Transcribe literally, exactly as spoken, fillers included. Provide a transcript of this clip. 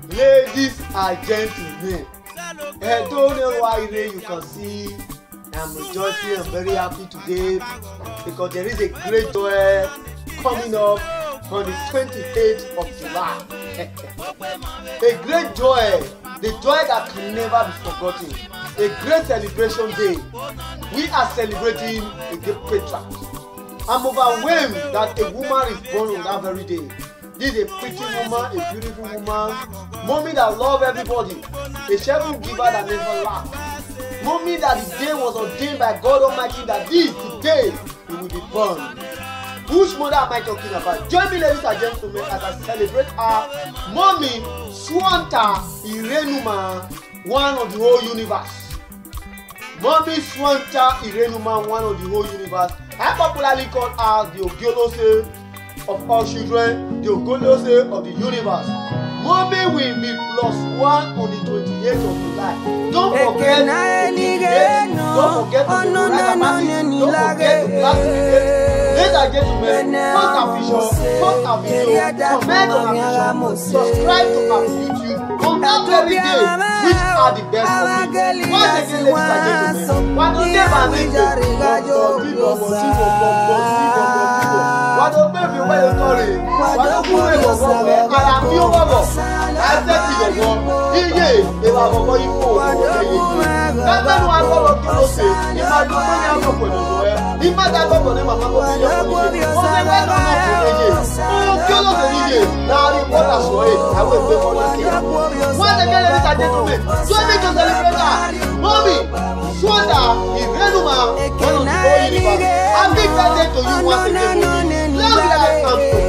Ladies and gentlemen, I don't know why you can see I'm rejoicing. I'm very happy today because there is a great joy coming up on the twenty-eighth of July. A great joy, the joy that can never be forgotten. A great celebration day. We are celebrating a great patriarch. I'm overwhelmed that a woman is born on that very day. This is a pretty woman, a beautiful woman, mommy that loves everybody, a cheerful giver that never laughs. Mommy that the day was ordained by God Almighty that this the day he will be born. Which mother am I talking about? Join me, ladies and gentlemen, as I celebrate her mommy, Swanta Irenuma, one of the whole universe. Mommy Swanta Irenuma, one of the whole universe. I popularly call her the Ogiolose of all children, the Ogiolose of the universe. Mommy will be plus one on the twenty-eighth of July. Don't forget to date. Don't forget to write about it. Don't forget to classify. Ladies and gentlemen, post our picture, post our video, comment on our picture, subscribe to our YouTube on that very day, which are the best for me. Once again, ladies and gentlemen, why don't they manage why don't they be well sorry? Why don't you wait for God? I am you over. I said to the world, Iye, they were for you for that's why I go to the say, if I do money out of the if I go to them, I'm going to once again, ladies and gentlemen, join me to celebrate that. Mommy, Swanda, Irenuma, one of the whole universe. Happy birthday to you once again. Love, life, and